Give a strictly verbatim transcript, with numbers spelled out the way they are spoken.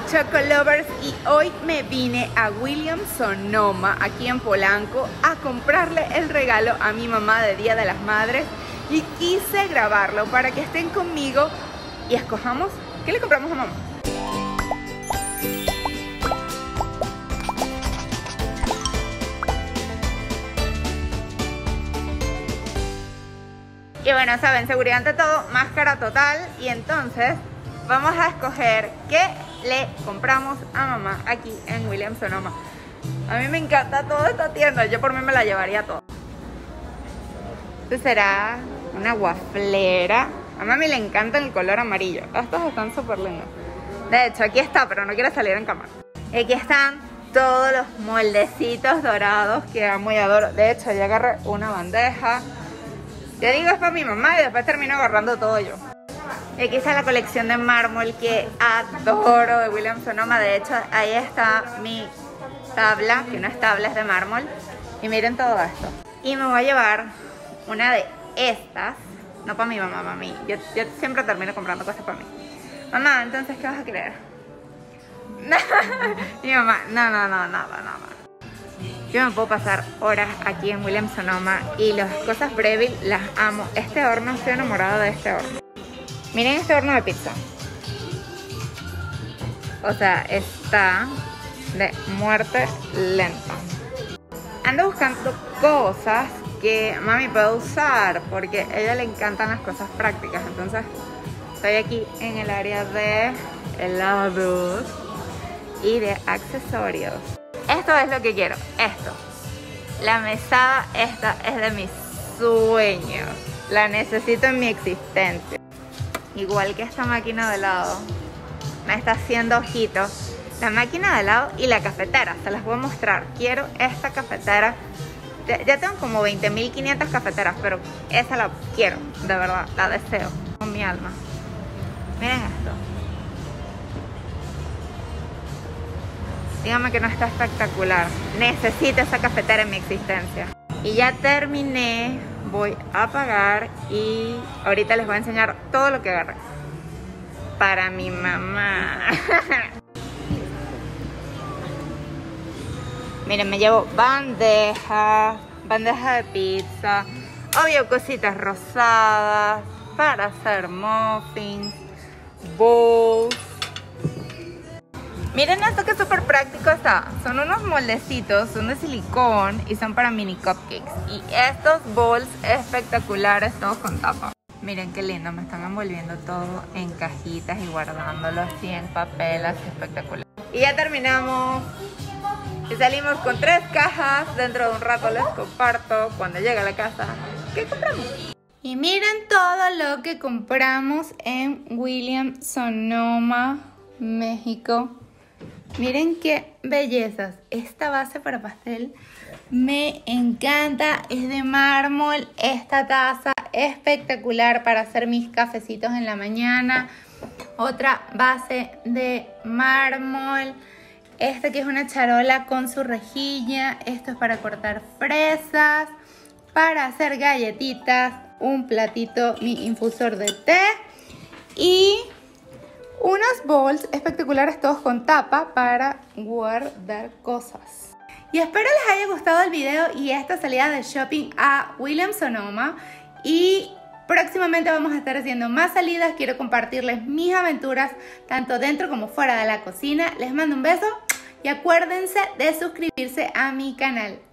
Chocolovers, y hoy me vine a Williams Sonoma, aquí en Polanco, a comprarle el regalo a mi mamá de Día de las Madres, y quise grabarlo para que estén conmigo y escojamos qué le compramos a mamá. Y bueno, saben, seguridad ante todo, máscara total, y entonces vamos a escoger qué le compramos a mamá aquí en Williams Sonoma. A mí me encanta toda esta tienda, yo por mí me la llevaría toda. Esto será una waflera. A mami le encanta el color amarillo. Estos están súper lindos. De hecho, aquí está, pero no quiere salir en cámara. Aquí están todos los moldecitos dorados que amo y adoro. De hecho, ya agarré una bandeja. Yo digo es para mi mamá y después termino agarrando todo yo. Y aquí está la colección de mármol que adoro de Williams Sonoma. De hecho, ahí está mi tabla, que no es tabla, es de mármol. Y miren todo esto. Y me voy a llevar una de estas. No para mi mamá, para mí. Yo, yo siempre termino comprando cosas para mí. Mamá, entonces, ¿qué vas a querer? Mi mamá, no, no, no, nada, nada. Yo me puedo pasar horas aquí en Williams Sonoma y las cosas Breville las amo. Este horno, estoy enamorada de este horno. Miren este horno de pizza. O sea, está de muerte lenta. Ando buscando cosas que mami puede usar porque a ella le encantan las cosas prácticas. Entonces, estoy aquí en el área de helados y de accesorios. Esto es lo que quiero, esto. La mesada esta es de mis sueños. La necesito en mi existencia. Igual que esta máquina de helado. Me está haciendo ojitos. La máquina de helado y la cafetera. Se las voy a mostrar. Quiero esta cafetera. Ya tengo como veinte mil quinientas cafeteras, pero esa la quiero, de verdad. La deseo con mi alma. Miren esto. Dígame que no está espectacular. Necesito esa cafetera en mi existencia. Y ya terminé. Voy a pagar y ahorita les voy a enseñar todo lo que agarré. Para mi mamá. Miren, me llevo bandeja, bandeja de pizza, obvio cositas rosadas para hacer muffins, bowls. Miren esto que súper práctico está. Son unos moldecitos, son de silicón y son para mini cupcakes. Y estos bowls espectaculares, todos con tapa. Miren qué lindo, me están envolviendo todo en cajitas y guardándolo así en papel, así espectacular. Y ya terminamos. Y salimos con tres cajas. Dentro de un rato les comparto cuando llegue a la casa qué compramos. Y miren todo lo que compramos en Williams Sonoma, México. Miren qué bellezas. Esta base para pastel me encanta. Es de mármol. Esta taza espectacular para hacer mis cafecitos en la mañana. Otra base de mármol. Esta que es una charola con su rejilla. Esto es para cortar fresas, para hacer galletitas. Un platito, mi infusor de té. Y unos bowls espectaculares todos con tapa para guardar cosas. Y espero les haya gustado el video y esta salida de shopping a Williams Sonoma. Y próximamente vamos a estar haciendo más salidas. Quiero compartirles mis aventuras tanto dentro como fuera de la cocina. Les mando un beso y acuérdense de suscribirse a mi canal.